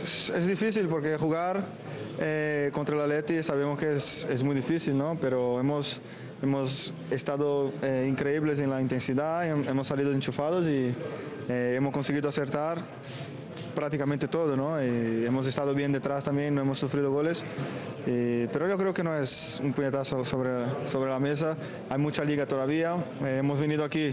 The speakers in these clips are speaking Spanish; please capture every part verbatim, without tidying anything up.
es, es difícil porque jugar eh, contra el Atleti sabemos que es, es muy difícil, ¿no? Pero hemos, hemos estado eh, increíbles en la intensidad, hemos salido enchufados y eh, hemos conseguido acertar prácticamente todo, ¿no? Y hemos estado bien detrás también, no hemos sufrido goles, y, pero yo creo que no es un puñetazo sobre, sobre la mesa, hay mucha liga todavía, eh, hemos venido aquí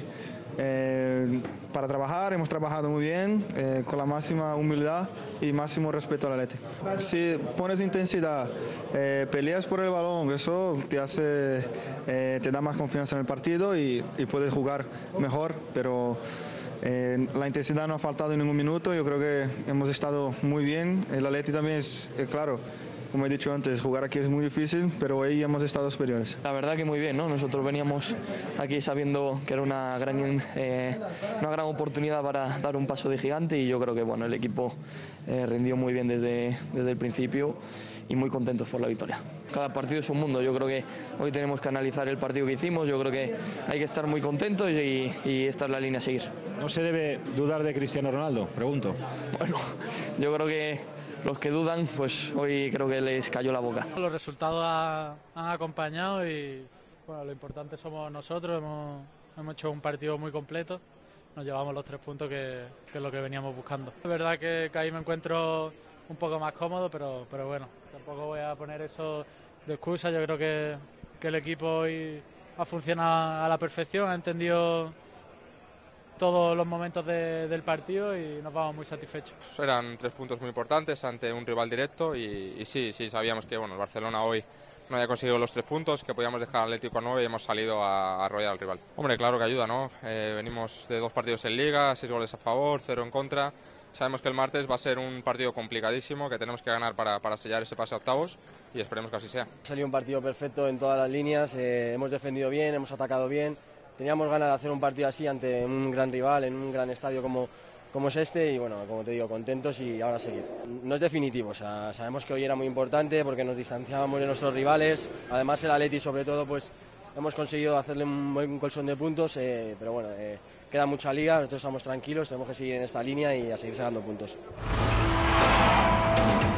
eh, para trabajar, hemos trabajado muy bien, eh, con la máxima humildad y máximo respeto al Atleti. Si pones intensidad, eh, peleas por el balón, eso te hace, eh, te da más confianza en el partido y, y puedes jugar mejor, pero Eh, la intensidad no ha faltado en ningún minuto, yo creo que hemos estado muy bien. El Atleti también es, eh, claro, como he dicho antes, jugar aquí es muy difícil, pero ahí hemos estado superiores. La verdad que muy bien, ¿no? Nosotros veníamos aquí sabiendo que era una gran, eh, una gran oportunidad para dar un paso de gigante y yo creo que bueno, el equipo eh, rindió muy bien desde, desde el principio y muy contentos por la victoria. Cada partido es un mundo, yo creo que hoy tenemos que analizar el partido que hicimos, yo creo que hay que estar muy contentos y, y esta es la línea a seguir. ¿No se debe dudar de Cristiano Ronaldo? Pregunto. Bueno, yo creo que los que dudan, pues hoy creo que les cayó la boca. Los resultados ha, han acompañado y bueno, lo importante somos nosotros, hemos, hemos hecho un partido muy completo, nos llevamos los tres puntos que, que es lo que veníamos buscando. Es verdad que, que ahí me encuentro un poco más cómodo, pero, pero bueno, tampoco voy a poner eso de excusa, yo creo que, que el equipo hoy ha funcionado a la perfección, ha entendido todos los momentos de, del partido y nos vamos muy satisfechos. Pues eran tres puntos muy importantes ante un rival directo y, y sí, sí, sabíamos que bueno, el Barcelona hoy no había conseguido los tres puntos, que podíamos dejar al Atlético a nueve y hemos salido a, a arrollar al rival. Hombre, claro que ayuda, ¿no? Eh, venimos de dos partidos en Liga, seis goles a favor, cero en contra. Sabemos que el martes va a ser un partido complicadísimo, que tenemos que ganar para, para sellar ese pase a octavos y esperemos que así sea. Ha salido un partido perfecto en todas las líneas, eh, hemos defendido bien, hemos atacado bien. Teníamos ganas de hacer un partido así ante un gran rival, en un gran estadio como, como es este y bueno, como te digo, contentos y ahora seguir. No es definitivo, o sea, sabemos que hoy era muy importante porque nos distanciábamos de nuestros rivales, además el Atleti sobre todo pues hemos conseguido hacerle un buen colchón de puntos, eh, pero bueno, eh, queda mucha liga, nosotros estamos tranquilos, tenemos que seguir en esta línea y a seguir sacando puntos.